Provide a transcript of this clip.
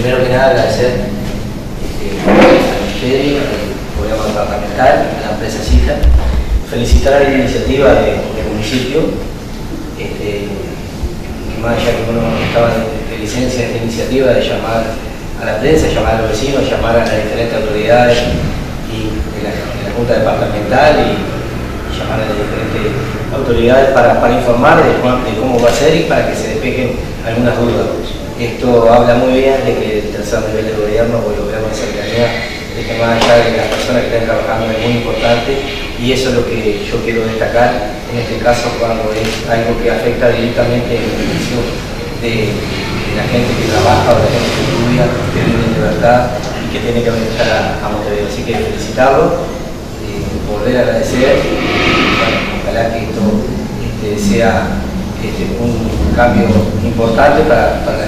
primero que nada agradecer al Ministerio, al Gobierno Departamental, a la empresa SIJA, felicitar la iniciativa del municipio, más allá que uno estaba de licencia de esta iniciativa de llamar a la prensa, llamar a los vecinos, llamar a las diferentes autoridades y de la Junta Departamental y llamar a las diferentes autoridades para informar de cómo va a ser y para que se despejen algunas dudas. Esto habla muy bien de que el tercer nivel de gobierno o el gobierno de cercanía, de que más allá de las personas que estén trabajando es muy importante, y eso es lo que yo quiero destacar en este caso cuando es algo que afecta directamente el beneficio de la gente que trabaja o de la gente que estudia, que vive en libertad y que tiene que venir a Montevideo. Así que felicitarlo, volver a agradecer, bueno, ojalá que esto sea un cambio importante para